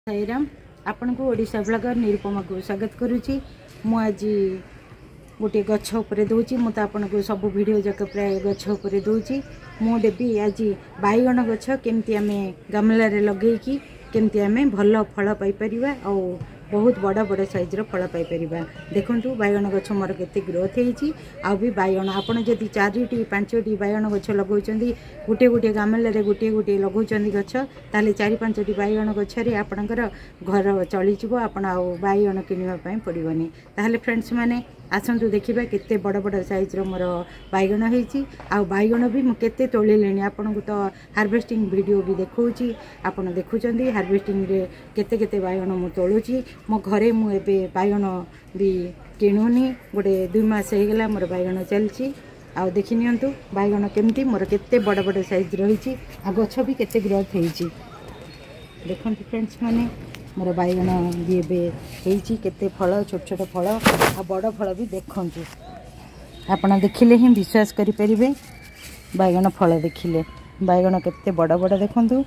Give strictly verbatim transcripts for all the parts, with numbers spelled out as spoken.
साईराम आपण को ओडिशा ब्लॉगर निरुपमा को स्वागत करुच्ची। मु आज गोटे गछ उपरे दूची मु तो आपन को सब वीडियो जाक प्राय गछ उपरे दूची। मु देवी आज बाईगण गछ केमती आमे गमला रे लगेकी केमती आमे भल फल पाई परिबा और बहुत बड़ बड़ साइज रो फल पाई परिबा। देखंतु बाईगण गछ मोर केते ग्रोथ हेची आ भी बाईगण आपण जदी चारिटी पांचटी बाईगण गछ लगौचंदी गुटे गुटे गामला रे गुटे गुटे लगौचंदी गछ ताले चारि पांचटी बाईगण गछ रे आपणकर घर चली जिवो आपण आ बाईगण किनिबा पई पड़िबनी। ताले फ्रेंड्स माने आसंतु देखिबा केते बड़ बड़ साइज रो मोर बाईगण हेची आ बाईगण भी मु केते तोली लेनी आपण को तो हार्वेस्टिंग वीडियो भी देखौची आपण देखुचंदी हार्वेस्टिंग रे केते केते बाईगण मु तोलुची। मो घरे मु एबे बाईगण भी किणुनी गोटे दुई मास हो गला मोर बाईगण चलची। आ देखि नियंतु बाईगण केमती मोर केते बड़ बड़ साइज रही आ गछ भी केते ग्रोथ हेची। देखंतु फ्रेंड्स माने मोर बाईगण भी एबे हेची केते फल छोट छोट फल आ बड़ फल भी देखंतु आपण देखिले ही विश्वास करि परिबे। बाईगण फल देखिले बाईगण केते बड़ बड़ देखंतु।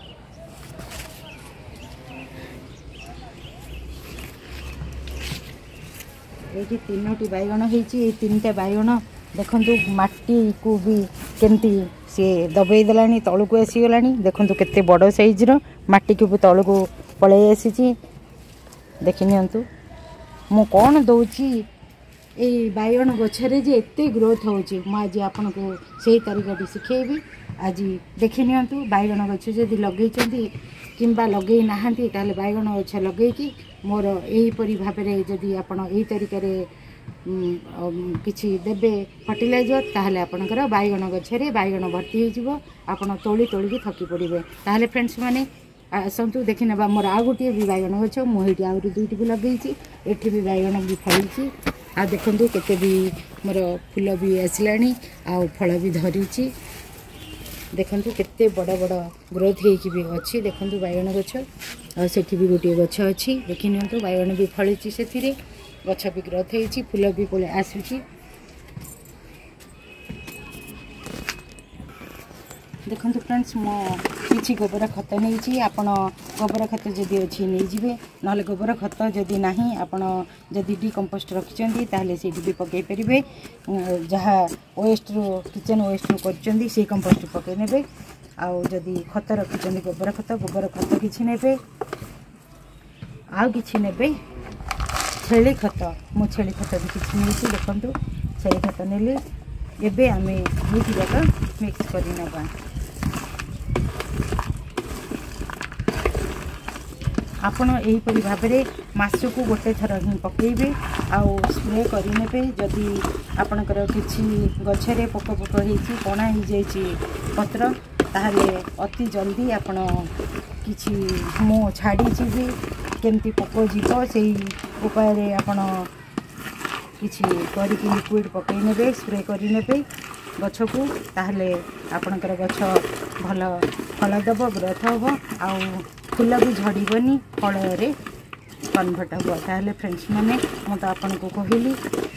ये तीनोटी बाईगण होती तीन टा बाईगण देखंतु माटी को भी केमती सी दबई देलानी तलू को आसीगला देखंतु केते बड़ साइज रो माटी को भी तलू को पलै आसी। देखि नियंतु मु कौन दउची ए बाईगण गछरे जे एते ग्रोथ होची मु आज आपन को सही तरीका सिखेबी। आज देखि नियंतु बाईगण गछ जदी लगेचंती किंबा लगे नाहांती ताले बाईगण गछ लगेकी मोर एहीपरी भाव में जदि आपण यही तरीके किसी देवे फर्टिलाइजर ताहले आपणकर बाईगण गछरे बाईगण भर्ती हो आपण तोली तोलिकी थकी पड़े। ताहले फ्रेंड्स माने आसतु देखि नेबा मोर आ गोटे भी बाईगण गछ मुझे आहरी दुईटी भी लगे एठी भी बाईगण भी फली आ देखंतु केते भी मोर फूल भी आसलानी आ फल भी धरी। देखंतु केते बड़ बड़ ग्रोथ होगी भी अच्छी। देखंतु बाईगण गछ आ सेठी भी गोटे गछ अच्छी देखि नियंतु बाईगण भी फली से गछ भी ग्रोथ होगी फूल भी पळे आसुची। देखंतु फ्रेंड्स मो किछि गोबर खत नहीं आपण गोबर खत जदि अच्छी नहीं जिवे नले गोबर खत जदि नहीं आपण जदि डिकम्पोस्ट रखिचंदी ताहले सेठी भी पकई परिबे। जहा वेस्ट रो किचन वेस्ट रो करचंदी से कंपोस्ट पकई नेबे आ जदि खत रखिचंदी गोबर खत गोबर खत किछि नेबे आ किछि नेबे छेली खत मो छेली खत भी किछि नेछि। देखंतु छेली खत नेले एबे आमे दुटी जाका मिक्स करि नबा। आपण एहीपरी भाव में मासक गोटे थर ही पकेबे आउ स्प्रे करें जदि आपणकर किसी गछरे पोक पोक होती कणा हो जाइए पत्र ताहले अति जल्दी आपण किछि मो छाड़ी भी केमती पोक जीव से उपाय आपण किछि करिक लिक्विड पकई नेबे स्प्रे करें गछ को ताहले आपणकर गछ भल फल दब ग्रोथ हम आउ फूल भी झड़बनी फल कन्वर्ट हम। ताहले फ्रेंड्स माने मु तो आपन को कहली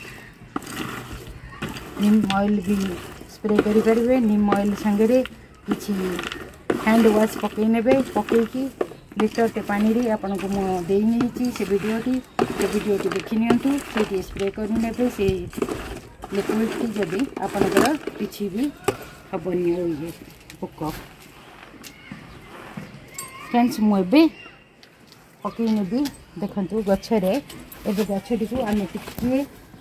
नीम ऑयल भी स्प्रे करि परिबे। नीम ऑयल संगे किछि हैंड वॉश पकई नेबे पकईकी लीटर टे पानी रे आपन को मु देई नेछि से वीडियोटी से वीडियोटी देखि नियंतु से स्प्रे करि नेबे से लिक्विड की जदि आपनकर किछि भी हबनी होई पोक। फ्रेंड्स मुझे पकई नेबी देखंतु गछरे एबे गछटी को आमे टिके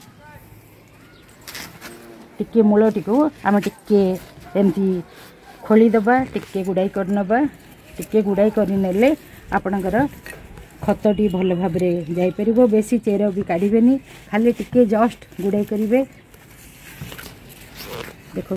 टिके मूलटी को आमे टिके एमती खोली दबा टिके गुड़ाई कर नबा टिके गुड़ाई करि नेले आपणकर खतटी भल भाव में जाई परिबो। बेसी चेर भी काढिबेनी खाली टिके जस्ट गुड़ाई करिवे। देखो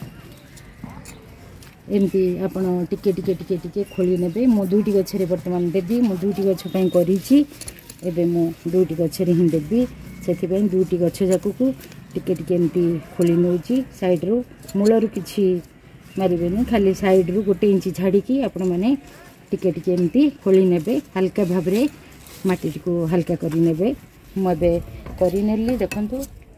एमती आपण टिके टिके टिके टिके खोली नेबे। मो दुईटी गछरे वर्तमान देबी मो दुईटी गछ पई करिछि एबे मो दुईटी गछरे ही देबी सेथि पई दुईटी गछ जाकु को टिके टिके एमती खोली नउछि साइड रो मूल रो किछि मारिबेनी खाली साइड रो गोटे इंच छाड़ी की आपण माने टिके टिके एमती खोली नेबे हल्का भाबरे माटी को हल्का करि नेबे। मो एबे करि नेली देखंतु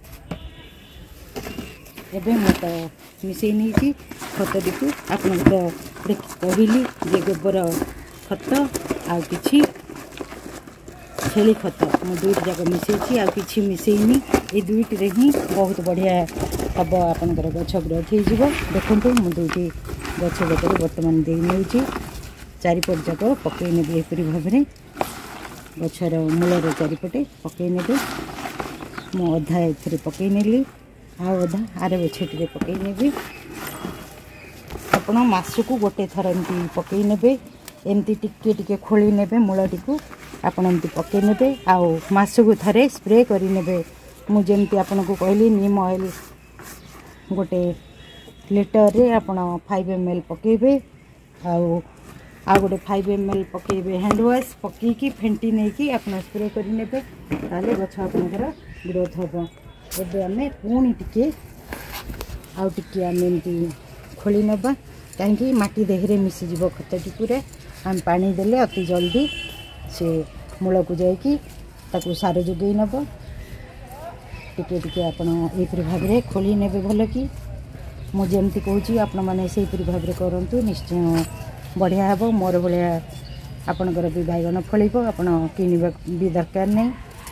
एबे मो तो मिसई नहीं खतटी को आप कहली जे गोबर खत आ किछि छेली खत मु दुईट जाक मिसेछि आ किछि मिसेइनी ए दुईट रे ही बहुत बढ़िया हम आपनकर गछ ग्रोथ हो देखो मु दुईटी गछ गटर बर्तमान दे नेउछि चारिपट जाक पकई नेबे एपरी भाव में गछर मूलर चारिपटे पकई नेबे मु अधा एथरे पकई नेली आ अधा आर गछटे पकई नेबी आपण मासकू गोटे थर एमती पकई नेबे एमती टिके टिके खोली नेबे मूलटी को आपण एमती पकई नेबे आउ मासकू थरे स्प्रे करि नेबे मु जेमती आपन को कहली नीम ऑयल गोटे लिटर रे आपण फाइव एम एल पकेबे आउ आ गोटे फाइव एम एल पकेबे हैंड वाश पकईकी फेंटी नहीं कि आपण स्प्रे करि नेबे ताले गछ आपनकर ग्रोथ होबो एबे हमें पुणी टिके आउ टिके हमें एमती खोली नबा कहीं माटी देहरे मिसीज खतटी पूरा आम पानी देले अति जल्दी से मूल को जाकि सार जोगे नब टिके टिके आपण एपरी भाव में खोली नेबे भल कि मुझे कहूँ आपण मैंने से भाव में करूँ निश्चय बढ़िया हे मोर भाया आपणकर भी बैगन फल आप किणवा भी दरकार नहीं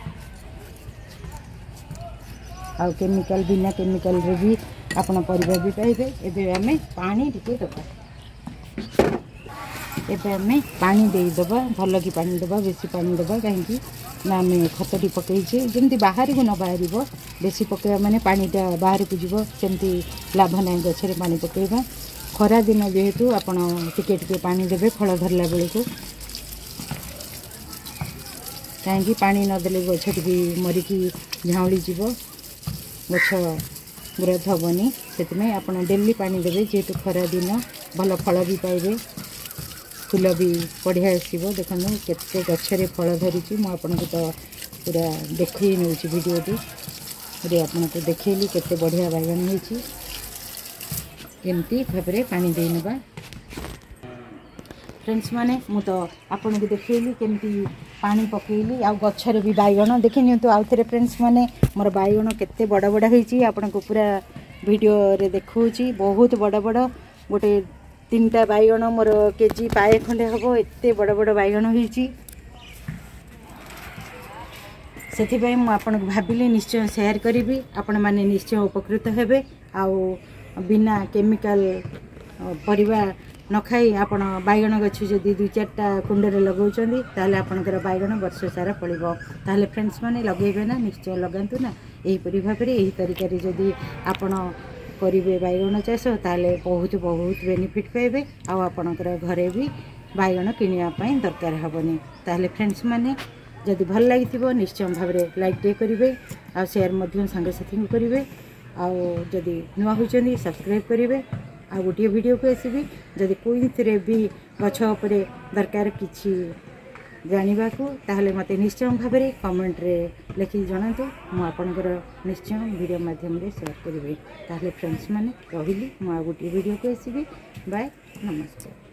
आउ केमिकल बिना केमिकल रे भी आपण परिबा भी पाइबे एबे हमें पानी टिके दबा एबे हमें पानी दे दबा भल कि पानी दबा बेसी पानी दबा कहीं ना आम खतटी पकईचे जमी बाहर को न बाहर बेसी पकड़ा माने पानीटा बाहर को जीव सेमती लाभ ना गछरे पानी पकईबा खरा दिन जेहेतु आपण टिके टिके पानी देबे फल धरला बेले को कहीं पानी नदेले गछटी भी मरिकी झाउली जीव गछ ग्रोथ हेनी से आप डेली पानी देवे जेहेतु खरा दिन भल फल भी पाइबे फूल भी बढ़िया आसो देखो केते गछरे फल धरी मुझे तो पूरा देखी नौ भिडटी आपको देखली केते बढ़िया बैगन होती एमती भाव में पानी दे नबा फ्रेंड्स माने मु तो आपन को देखली केमती पानी पकेली आ गछरे भी बैगन देखि नियंतु आउ थे फ्रेंड्स माने मोर बैगन केते बड़ बड़ होईची आपन को पूरा वीडियो रे देखौची बहुत बड़ बड़ गोटे तीनटा बैगन मोर केजी पाए खंडे हबो एते बड़ बड़ बैगन होईची सेथिबाई मु आपन को भाबिली निश्चय शेयर करिवि आपन माने निश्चय उपकृत हेबे आउ बिना केमिकल परिबा न खाई आपण बैगन गछ जदि दुई चार्टा कुंडे लगाउछंदी ताले आपनकर बैगन वर्ष सारा फलिबो ताले फ्रेंड्स माने लगेबे ना निश्चय लगांतु ना एही परि भाबरे एही तरीका रे जदि आपण करिवे बैगन चाष ताले बहुत बहुत बेनिफिट पाइबे आ आपनकर घरे भी बैगन किनिया पई दरकार हबनी ताले फ्रेंड्स माने जदि भल लागिथिबो निश्चय भाबरे लाइक टे करिवे आ शेयर मध्य संग साथी करिवे आ जदि नुआ होचंदी सब्सक्राइब करिवे आ गोटे वीडियो को आसबि जदि कोई थे भी गछ उपरे दरकार किछि जानिबा को ताहले मते निश्चय भाव में कमेंट रे लिखि जणातु मु आपनकर निश्चय वीडियो माध्यम रे शेयर करिवे ताहले फ्रेंड्स माने रहिली मु आ गोटे वीडियो को आसबि बाय नमस्ते।